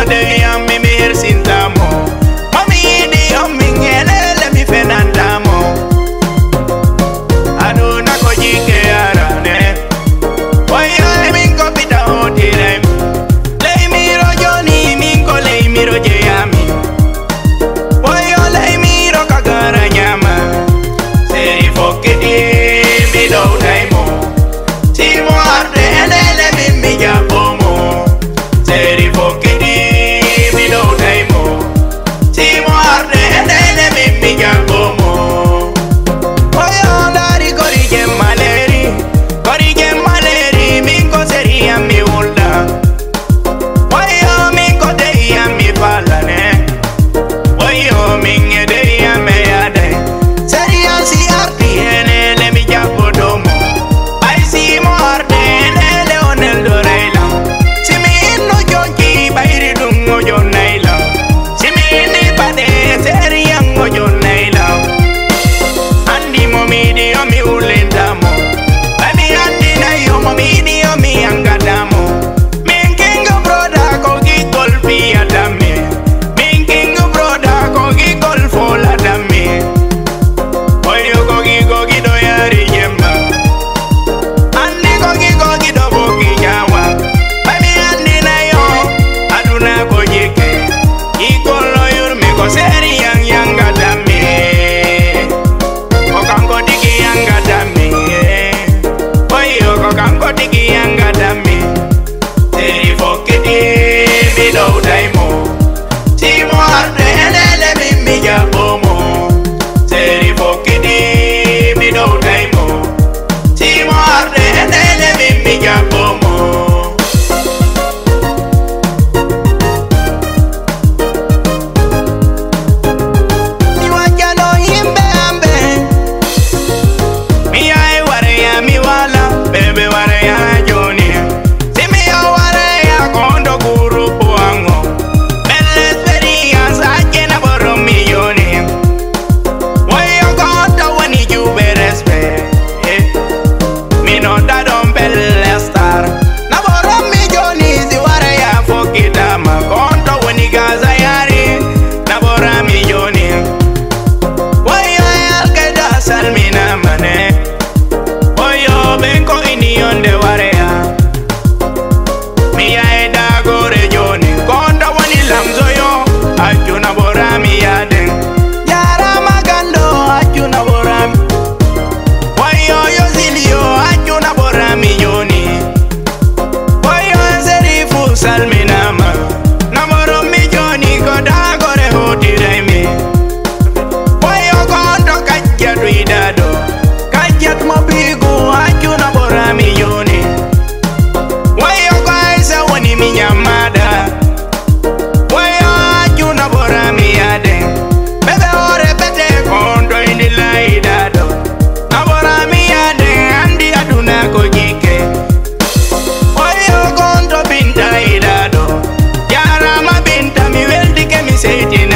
de yami mi hersintamo. Mami di yomi ngele mi fenandamo. Aduna ko jike arane. Oyo minko pita hotirem. Lei miro joni minko lei miro jeyami. Oyo lei miro kagara nyama. Seri foketi mi do daimo. Timo arde enele mi jabomo. Seri foketi mi do daimo. Timo arde enele mi jabomo. Oyo dari korije maleri minko seri ami ulda. Oyo minko de ami palane. Oyo minge de ame ade. Seri asi ardi enele mi jabodomo. Ai si mo arde enele onel doreila. Simi inno jonki bayri dungo jonaila. Simi inni bade seri yango jonaila. Andi momidi yomi ulendamo. Baby andi na yo momidi yomi angadamo. Minkingo broda kogi golfi adame. Minkingo broda kogi golfo ladame. Oyo kogi do yari jemba. Andi kogi do bogi jawa. Baby andi na yo aduna kojike. Ikolo yurme ko seri yang gadame. Kokango digi yang gadame. Oyo kokango digi yang gadame. Seri foketi mi do daimo. Timo arde enele mi jabomo. Seri foketi mi do daimo. Timo arde enele mi jabomo. Iwajano himbe ambe. Mi ai wareya mi wala. Bebe wareya joni. Simi yo wareya kondo kurupu ango. Belle experience ajena boro milioni. Wayo kondo wani jube respect. Mi no da don belle star. Na boro milioni si wareya fokidama. Kondo wani gaza yari. Na boro milioni. Wayo alkeda salmina mane. Oyo benko ini onde warea. Mi aida gore joni. Konda wani lamzoyo. Ajuna bora mi yaden. Yara magando ajuna bora mi. Oyo yo zilio ajuna bora mi joni. Oyo serifu salminama. Namoro mi joni koda gore hotire mi. Oyo kondo kajja duidado. Kajat mobigu ajuna bora milioni. Wayo kaisa wani minyamada. Wayo ajuna bora miyade. Bebe ore pete kondo indi laidado. Na bora miyade andi aduna kojike. Wayo kondo binta idado. Yara ma binta mi weldi ke mi seitina.